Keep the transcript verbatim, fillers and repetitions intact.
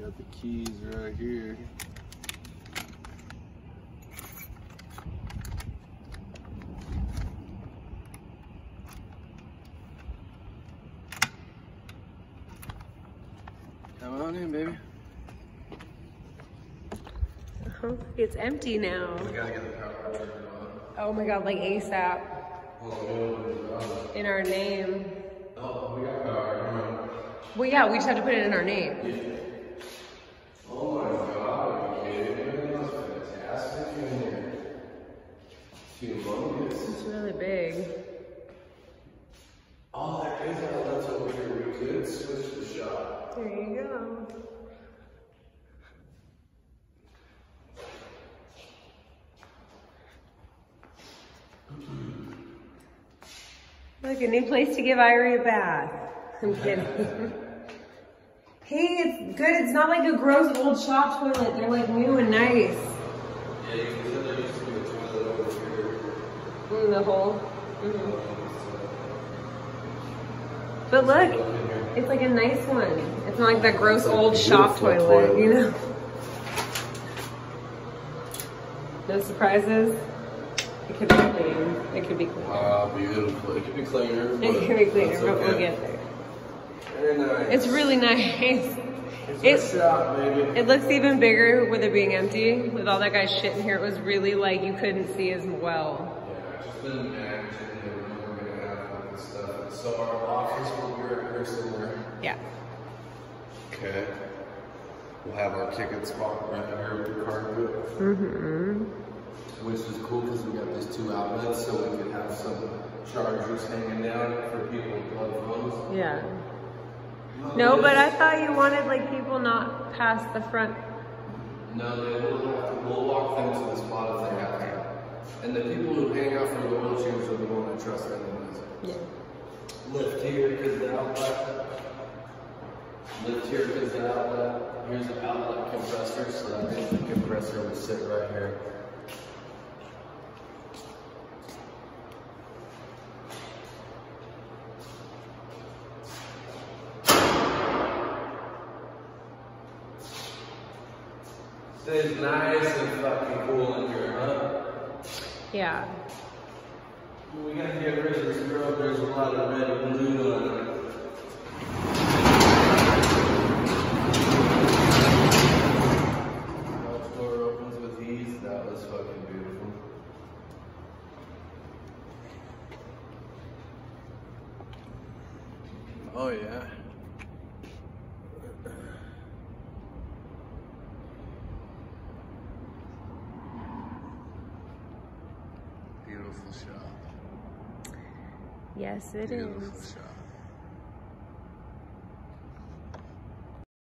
got the keys right here. Come on in, baby. Oh, it's empty now. We gotta get the power turned on. Oh my god, like ASAP. Oh, in our name. oh, we got power. Well, yeah, we just have to put it in our name. Yeah. Oh my god, are you kidding me? That's fantastic in here. Humongous. It's really big. Oh, there is outlets over here. We could switch the shop. There you go. Look, a new place to give Irie a bath. I'm kidding. Hey, it's good. It's not like a gross old shop toilet. They're like new and nice. Yeah, you can tell there used to be a toilet over here. In the hole. Mm-hmm. But look, it's like a nice one. It's not like that gross old shop toilet, toilet, you know? No surprises? It could be clean. It could be clean. Ah, beautiful. It could be cleaner. It could be cleaner, but okay. We'll get there. Very nice. It's really nice. It's a shop, baby. It looks even bigger with it being empty. With all that guy's shit in here, it was really like you couldn't see as well. Yeah, just didn't imagine that we're gonna have all this stuff. So our office will be right here somewhere. Yeah. Okay. We'll have our ticket spot right here with the carpet. Mm-hmm. Which is cool because we got these two outlets, so we can have some chargers hanging down for people with plug phones. Yeah. No, but I thought you wanted like people not past the front. No, they will have to, we'll walk them to the spot if they have to. And the people who hang out for the wheelchairs are the one I trust anyways. Yeah. Lift here because the outlet. Lift here because the outlet. Here's the outlet compressor, so that means the compressor would sit right here. Stays nice and fucking cool in here, huh? Yeah. We gotta get rid of this girl. There's a lot of red and blue on it. Garage door opens with ease. That was fucking beautiful. Oh yeah. Beautiful shop. Yes, it Beautiful is. shop.